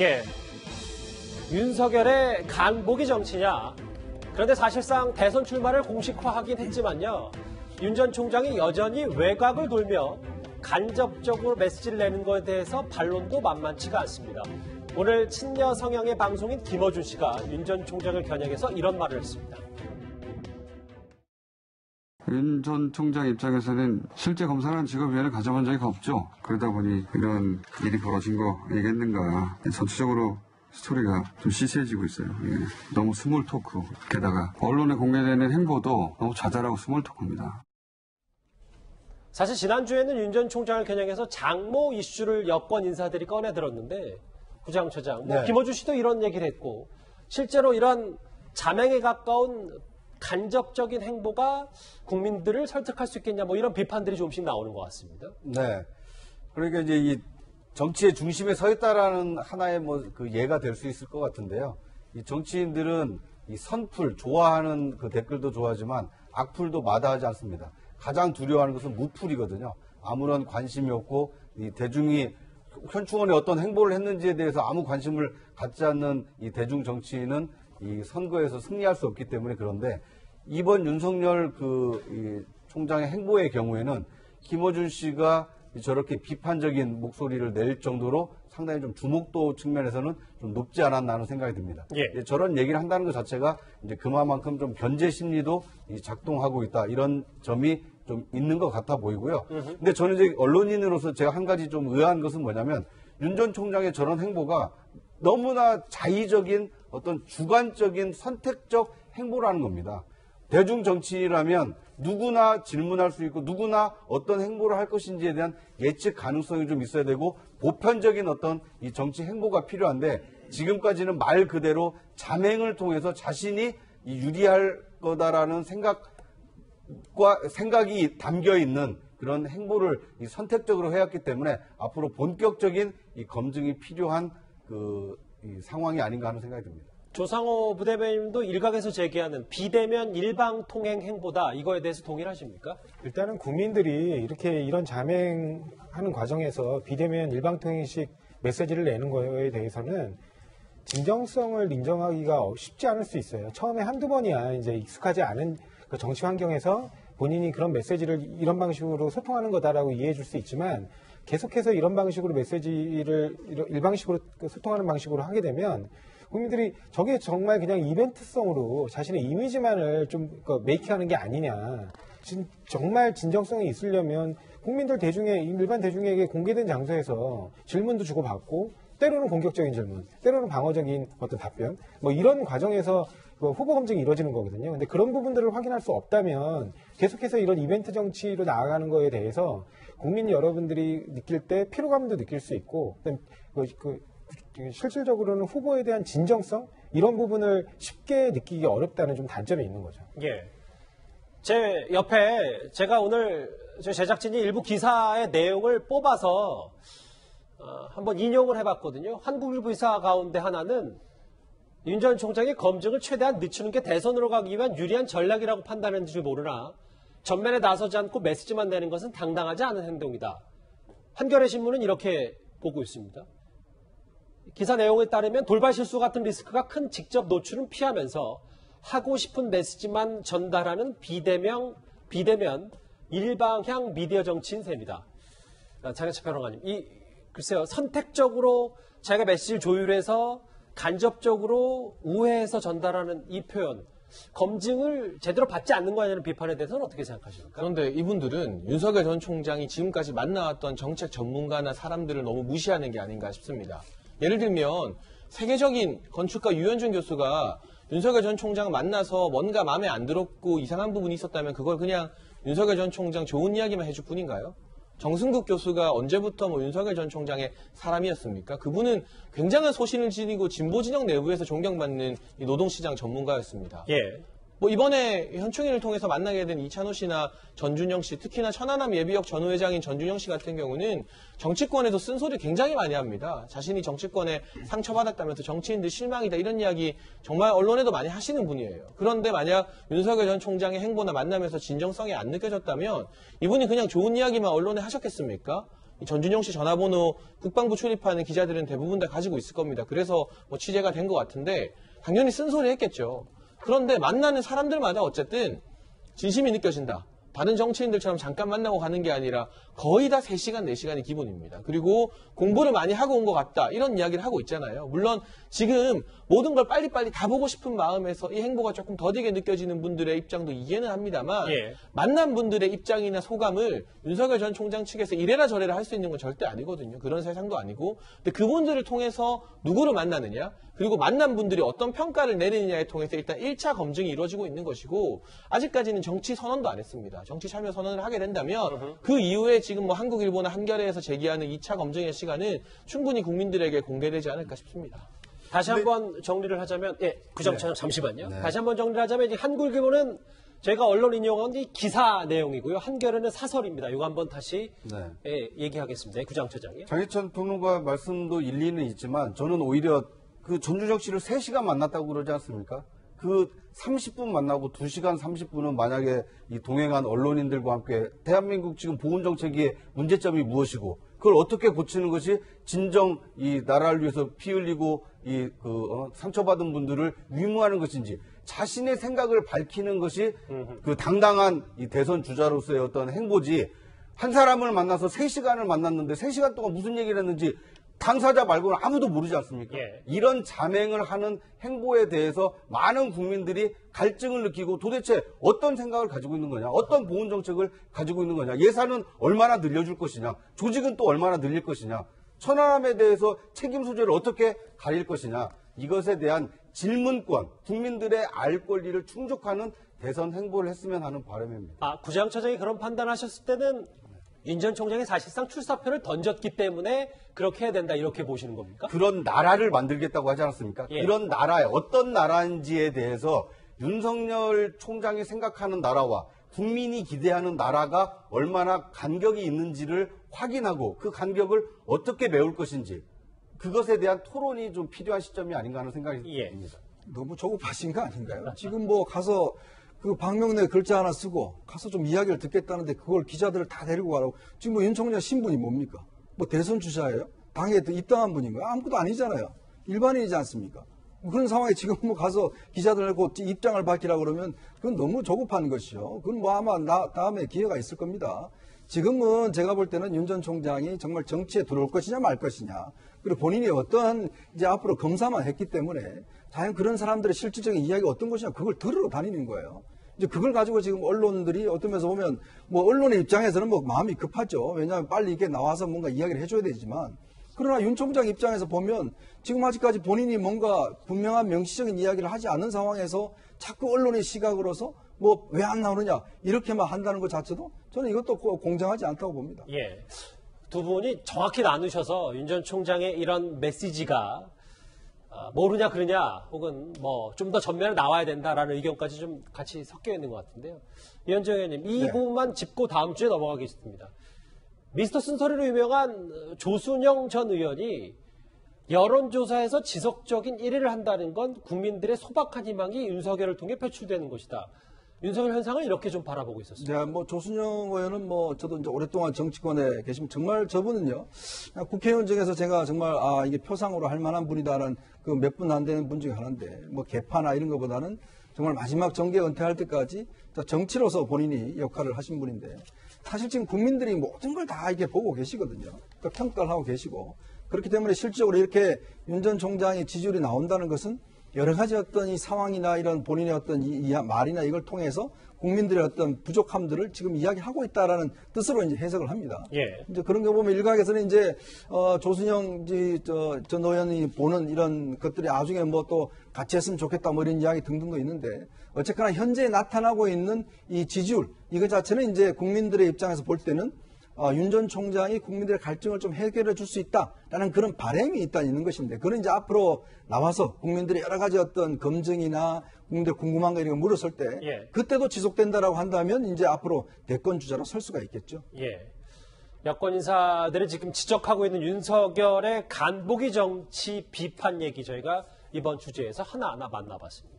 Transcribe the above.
예. 윤석열의 강복이 정치냐? 그런데 사실상 대선 출마를 공식화하긴 했지만요. 윤 전 총장이 여전히 외곽을 돌며 간접적으로 메시지를 내는 것에 대해서 반론도 만만치가 않습니다. 오늘 친여 성향의 방송인 김어준 씨가 윤 전 총장을 겨냥해서 이런 말을 했습니다. 윤 전 총장 입장에서는 실제 검사라는 직업위원을 가져본 적이 없죠. 그러다 보니 이런 일이 벌어진 거 얘기했는가. 전체적으로 스토리가 좀 시시해지고 있어요. 예. 너무 스몰 토크. 게다가 언론에 공개되는 행보도 너무 자잘하고 스몰 토크입니다. 사실 지난주에는 윤 전 총장을 겨냥해서 장모 이슈를 여권 인사들이 꺼내들었는데 부장처장, 네. 김어준 씨도 이런 얘기를 했고 실제로 이런 자맹에 가까운 간접적인 행보가 국민들을 설득할 수 있겠냐 뭐 이런 비판들이 조금씩 나오는 것 같습니다. 네. 그러니까 이제 이 정치의 중심에 서 있다라는 하나의 뭐 그 예가 될 수 있을 것 같은데요. 이 정치인들은 이 선풀 좋아하는 그 댓글도 좋아하지만 악플도 마다하지 않습니다. 가장 두려워하는 것은 무풀이거든요. 아무런 관심이 없고 이 대중이 현충원에 어떤 행보를 했는지에 대해서 아무 관심을 갖지 않는 이 대중 정치인은 이 선거에서 승리할 수 없기 때문에 그런데 이번 윤석열 이 총장의 행보의 경우에는 김어준 씨가 저렇게 비판적인 목소리를 낼 정도로 상당히 좀 주목도 측면에서는 좀 높지 않았나 하는 생각이 듭니다. 예. 저런 얘기를 한다는 것 자체가 이제 그만큼 좀 견제 심리도 작동하고 있다. 이런 점이 좀 있는 것 같아 보이고요. 근데 저는 이제 언론인으로서 제가 한 가지 좀 의아한 것은 뭐냐면 윤 전 총장의 저런 행보가 너무나 자의적인 어떤 주관적인 선택적 행보라는 겁니다. 대중 정치인이라면 누구나 질문할 수 있고 누구나 어떤 행보를 할 것인지에 대한 예측 가능성이 좀 있어야 되고 보편적인 어떤 이 정치 행보가 필요한데 지금까지는 말 그대로 자맹을 통해서 자신이 유리할 거다라는 생각이 담겨 있는 그런 행보를 선택적으로 해왔기 때문에 앞으로 본격적인 이 검증이 필요한 이 상황이 아닌가 하는 생각이 듭니다. 조상호 부대변인도 일각에서 제기하는 비대면 일방통행 행보다 이거에 대해서 동일하십니까? 일단은 국민들이 이런 자맹하는 과정에서 비대면 일방통행식 메시지를 내는 거에 대해서는 진정성을 인정하기가 쉽지 않을 수 있어요. 처음에 한두 번이야 이제 익숙하지 않은 그 정치 환경에서 본인이 그런 메시지를 이런 방식으로 소통하는 거다라고 이해해 줄 수 있지만 계속해서 이런 방식으로 메시지를 일방식으로 소통하는 방식으로 하게 되면 국민들이 저게 정말 그냥 이벤트성으로 자신의 이미지만을 좀 메이킹하는 게 아니냐. 정말 진정성이 있으려면 국민들 일반 대중에게 공개된 장소에서 질문도 주고받고 때로는 공격적인 질문, 때로는 방어적인 어떤 답변, 뭐 이런 과정에서 후보 검증이 이루어지는 거거든요. 근데 그런 부분들을 확인할 수 없다면 계속해서 이런 이벤트 정치로 나아가는 거에 대해서 국민 여러분들이 느낄 때 피로감도 느낄 수 있고, 실질적으로는 후보에 대한 진정성 이런 부분을 쉽게 느끼기 어렵다는 좀 단점이 있는 거죠. 예. 제 옆에 제가 오늘 저 제작진이 일부 기사의 내용을 뽑아서 한번 인용을 해봤거든요. 한국일보 기사 가운데 하나는 윤 전 총장이 검증을 최대한 늦추는 게 대선으로 가기 위한 유리한 전략이라고 판단했는지 모르나 전면에 나서지 않고 메시지만 내는 것은 당당하지 않은 행동이다. 한겨레 신문은 이렇게 보고 있습니다. 기사 내용에 따르면 돌발 실수 같은 리스크가 큰 직접 노출은 피하면서 하고 싶은 메시지만 전달하는 비대면 일방향 미디어 정치인 셈이다. 장혜철 평론가님, 글쎄요, 선택적으로 자기가 메시지를 조율해서 간접적으로 우회해서 전달하는 이 표현, 검증을 제대로 받지 않는 거 아니냐는 비판에 대해서는 어떻게 생각하십니까? 그런데 이분들은 윤석열 전 총장이 지금까지 만나왔던 정책 전문가나 사람들을 너무 무시하는 게 아닌가 싶습니다. 예를 들면 세계적인 건축가 유현준 교수가 윤석열 전 총장 만나서 뭔가 마음에 안 들었고 이상한 부분이 있었다면 그걸 그냥 윤석열 전 총장 좋은 이야기만 해줄 뿐인가요? 정승국 교수가 언제부터 윤석열 전 총장의 사람이었습니까? 그분은 굉장한 소신을 지니고 진보 진영 내부에서 존경받는 이 노동시장 전문가였습니다. 예. 이번에 현충일을 통해서 만나게 된 이찬호 씨나 전준영 씨, 특히나 천안함 예비역 전 회장인 전준영 씨 같은 경우는 정치권에서 쓴소리 굉장히 많이 합니다. 자신이 정치권에 상처받았다면서 정치인들 실망이다 이런 이야기 정말 언론에도 많이 하시는 분이에요. 그런데 만약 윤석열 전 총장의 행보나 만나면서 진정성이 안 느껴졌다면 이분이 그냥 좋은 이야기만 언론에 하셨겠습니까? 이 전준영 씨 전화번호 국방부 출입하는 기자들은 대부분 다 가지고 있을 겁니다. 그래서 뭐 취재가 된 것 같은데 당연히 쓴소리 했겠죠. 그런데 만나는 사람들마다 어쨌든 진심이 느껴진다. 다른 정치인들처럼 잠깐 만나고 가는 게 아니라 거의 다 3시간, 4시간이 기본입니다. 그리고 공부를 많이 하고 온 것 같다. 이런 이야기를 하고 있잖아요. 물론 지금 모든 걸 빨리빨리 다 보고 싶은 마음에서 이 행보가 조금 더디게 느껴지는 분들의 입장도 이해는 합니다만 예. 만난 분들의 입장이나 소감을 윤석열 전 총장 측에서 이래라 저래라 할 수 있는 건 절대 아니거든요. 그런 세상도 아니고. 근데 그분들을 통해서 누구를 만나느냐? 그리고 만난 분들이 어떤 평가를 내리느냐에 통해서 일단 1차 검증이 이루어지고 있는 것이고 아직까지는 정치 선언도 안 했습니다. 정치 참여 선언을 하게 된다면 그 이후에 지금 뭐 한국일보나 한겨레에서 제기하는 2차 검증의 시간은 충분히 국민들에게 공개되지 않을까 싶습니다. 다시 한번 정리를 하자면, 예, 구정차장 잠시만요. 네. 다시 한번 정리를 하자면, 이 한국일보는 제가 언론 인용한 이 기사 내용이고요. 한겨레는 사설입니다. 이거 한번 다시 네. 예, 얘기하겠습니다. 구장처장이. 장희천 평론가 말씀도 일리는 있지만 저는 오히려 그 전준혁 씨를 3시간 만났다고 그러지 않습니까? 그 30분 만나고 2시간 30분은 만약에 이 동행한 언론인들과 함께 대한민국 지금 보훈정책의 문제점이 무엇이고 그걸 어떻게 고치는 것이 진정 이 나라를 위해서 피 흘리고 상처받은 분들을 위무하는 것인지 자신의 생각을 밝히는 것이 그 당당한 이 대선 주자로서의 어떤 행보지 한 사람을 만나서 3시간을 만났는데 3시간 동안 무슨 얘기를 했는지 당사자 말고는 아무도 모르지 않습니까? 예. 이런 자맹을 하는 행보에 대해서 많은 국민들이 갈증을 느끼고 도대체 어떤 생각을 가지고 있는 거냐, 어떤 보훈 정책을 가지고 있는 거냐, 예산은 얼마나 늘려줄 것이냐, 조직은 또 얼마나 늘릴 것이냐, 천안함에 대해서 책임 소재를 어떻게 가릴 것이냐, 이것에 대한 질문권, 국민들의 알 권리를 충족하는 대선 행보를 했으면 하는 바람입니다. 아, 구장처장이 그런 판단하셨을 때는 윤 전 총장이 사실상 출사표를 던졌기 때문에 그렇게 해야 된다 이렇게 보시는 겁니까? 그런 나라를 만들겠다고 하지 않았습니까? 예. 그런 나라에 어떤 나라인지에 대해서 윤석열 총장이 생각하는 나라와 국민이 기대하는 나라가 얼마나 간격이 있는지를 확인하고 그 간격을 어떻게 메울 것인지 그것에 대한 토론이 좀 필요한 시점이 아닌가 하는 생각이 예. 듭니다. 너무 조급하신 거 아닌가요? 지금 뭐 가서 그 방명록에 글자 하나 쓰고 가서 좀 이야기를 듣겠다는데 그걸 기자들을 다 데리고 가라고. 지금 뭐 윤 총장 신분이 뭡니까? 뭐 대선 주자예요? 당에 입당한 분인가요? 아무것도 아니잖아요. 일반인이지 않습니까? 그런 상황에 지금 뭐 가서 기자들하고 입장을 밝히라고 그러면 그건 너무 조급한 것이죠. 그건 뭐 아마 다음에 기회가 있을 겁니다. 지금은 제가 볼 때는 윤 전 총장이 정말 정치에 들어올 것이냐 말 것이냐. 그리고 본인이 어떠한 이제 앞으로 검사만 했기 때문에 과연 그런 사람들의 실질적인 이야기가 어떤 것이냐 그걸 들으러 다니는 거예요. 이제 그걸 가지고 지금 언론들이 어떤 면에서 보면 뭐 언론의 입장에서는 뭐 마음이 급하죠. 왜냐하면 빨리 이게 나와서 뭔가 이야기를 해줘야 되지만 그러나 윤 총장 입장에서 보면 지금 아직까지 본인이 뭔가 분명한 명시적인 이야기를 하지 않는 상황에서 자꾸 언론의 시각으로서 뭐 왜 안 나오느냐 이렇게만 한다는 것 자체도 저는 이것도 공정하지 않다고 봅니다. 예. 두 분이 정확히 나누셔서 윤 전 총장의 이런 메시지가 모르냐 그러냐 혹은 뭐 좀 더 전면에 나와야 된다라는 의견까지 좀 같이 섞여 있는 것 같은데요. 이현정 의원님 이 네. 부분만 짚고 다음 주에 넘어가겠습니다. 미스터 쓴소리로 유명한 조순영 전 의원이 여론조사에서 지속적인 1위를 한다는 건 국민들의 소박한 희망이 윤석열을 통해 표출되는 것이다. 윤석열 현상을 이렇게 좀 바라보고 있었습니다. 네, 뭐 조순영 의원은 뭐 저도 이제 오랫동안 정치권에 계시면 정말 저분은요 그냥 국회의원 중에서 제가 정말 이게 표상으로 할 만한 분이다라는 그 몇 분 안 되는 분 중에 하나인데 뭐 개파나 이런 것보다는 정말 마지막 정계 은퇴할 때까지 정치로서 본인이 역할을 하신 분인데 사실 지금 국민들이 모든 걸 다 이렇게 보고 계시거든요. 그러니까 평가를 하고 계시고 그렇기 때문에 실질적으로 이렇게 윤 전 총장의 지지율이 나온다는 것은 여러 가지 어떤 이 상황이나 이런 본인의 어떤 말이나 이걸 통해서 국민들의 어떤 부족함들을 지금 이야기하고 있다라는 뜻으로 이제 해석을 합니다. 예. 이제 그런 거 보면 일각에서는 이제 조순영 전 의원이 보는 이런 것들이 나중에 뭐 또 같이 했으면 좋겠다 뭐 이런 이야기 등등도 있는데 어쨌거나 현재 나타나고 있는 이 지지율 이거 자체는 이제 국민들의 입장에서 볼 때는 윤 전 총장이 국민들의 갈증을 좀 해결해 줄 수 있다라는 그런 바람이 일단 있는 것인데, 그는 이제 앞으로 나와서 국민들의 여러 가지 어떤 검증이나 국민들 궁금한 거 이런 거 물었을 때, 예. 그때도 지속된다라고 한다면 이제 앞으로 대권 주자로 설 수가 있겠죠. 예. 여권 인사들이 지금 지적하고 있는 윤석열의 간보기 정치 비판 얘기 저희가 이번 주제에서 하나하나 만나봤습니다.